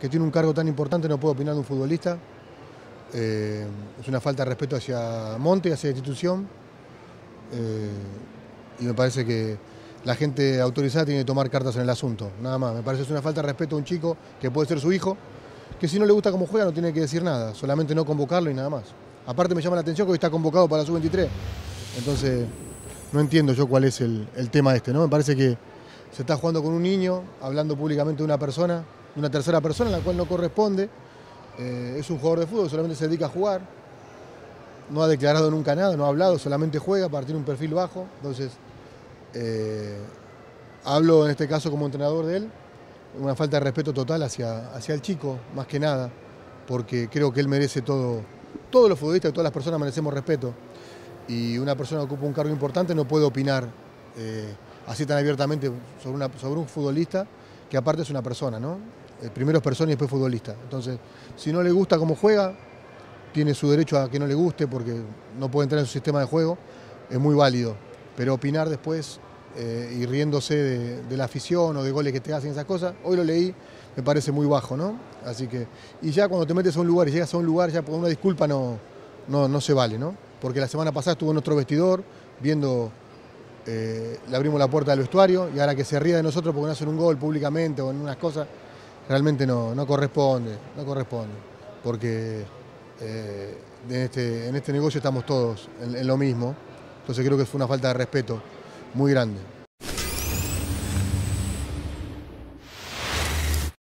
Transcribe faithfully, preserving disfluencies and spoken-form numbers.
que tiene un cargo tan importante no puede opinar de un futbolista. Eh, es una falta de respeto hacia Monte, hacia la institución. Eh, y me parece que la gente autorizada tiene que tomar cartas en el asunto, nada más. Me parece que es una falta de respeto a un chico que puede ser su hijo, que si no le gusta cómo juega no tiene que decir nada, solamente no convocarlo y nada más. Aparte me llama la atención que hoy está convocado para la sub veintitrés, entonces no entiendo yo cuál es el, el tema este, ¿no? Me parece que se está jugando con un niño, hablando públicamente de una persona, de una tercera persona, a la cual no corresponde. Eh, es un jugador de fútbol, solamente se dedica a jugar, no ha declarado nunca nada, no ha hablado, solamente juega para tener un perfil bajo. Entonces, eh, hablo en este caso como entrenador de él, una falta de respeto total hacia, hacia el chico, más que nada, porque creo que él merece todo, todos los futbolistas y todas las personas merecemos respeto. Y una persona que ocupa un cargo importante no puede opinar eh, así tan abiertamente sobre, una, sobre un futbolista, que aparte es una persona, ¿no? Eh, primero es persona y después futbolista. Entonces, si no le gusta cómo juega, tiene su derecho a que no le guste porque no puede entrar en su sistema de juego, es muy válido. Pero opinar después eh, y riéndose de, de la afición o de goles que te hacen, esas cosas, hoy lo leí, me parece muy bajo, ¿no? Así que, y ya cuando te metes a un lugar y llegas a un lugar, ya por una disculpa no, no, no se vale, ¿no? Porque la semana pasada estuvo en nuestro vestidor viendo, eh, le abrimos la puerta del vestuario y ahora que se ría de nosotros porque no hacen un gol públicamente o en unas cosas, realmente no, no corresponde, no corresponde, porque eh, en, este, en este negocio estamos todos en, en lo mismo, entonces creo que fue una falta de respeto muy grande.